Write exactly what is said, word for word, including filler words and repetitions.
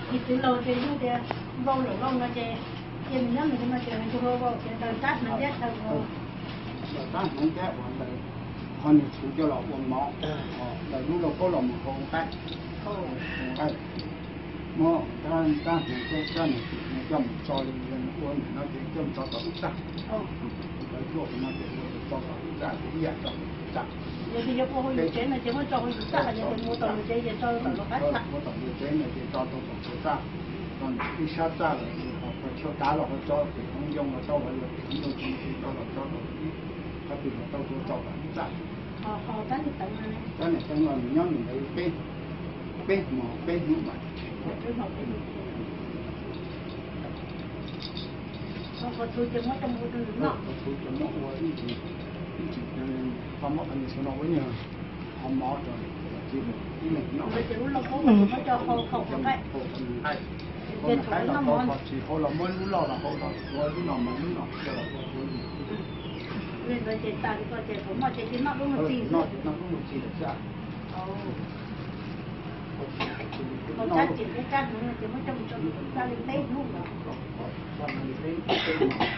thì từ lâu thì như thế vô lửa long nó chơi chơi mình nhắm mình mà chơi mình vô vô chơi đời tát mình chết đâu vô đời tát mình chết còn đời hơn chủ cho lọ quần máu đời lúc đâu có lòng một con tay tay mà ta ta thì cái cái này nó chậm cho lên uốn nó chỉ chậm cho tao ta cái ruột nó chỉ cho tao ta cũng vậy cho ta giờ thì giờ cô hồi chế này chỉ mới cho hồi ta là giờ mua tàu chế giờ cho tàu nó hết sạch mua tàu chế này thì cho tàu tàu ta còn đi sát ra là họ phải cho đá là họ cho thì không dùng là cho vào là không dùng thì cho là cho tàu cái thì tàu cho tàu là ta họ họ cái thì tận này cái này tận là mình nhớ mình lấy bên bên mà bên như vậy họ có thui cho mất trong một đường nọ họ thui cho mất qua đi thì chỉ không mất anh sẽ nói với nhau không mất rồi chỉ một cái này nó bây giờ nó có mình nó cho khâu khâu cái hay còn cái là họ họ chỉ họ là mới lúc lo là họ là rồi lúc nào mà lúc nào cho là họ nên bây giờ ta thì có thể cũng mà chơi nó cũng một tí nó nó cũng một tí được ra còn chắc chỉ cái chắc nữa chỉ mới trong trong ta lên tết luôn rồi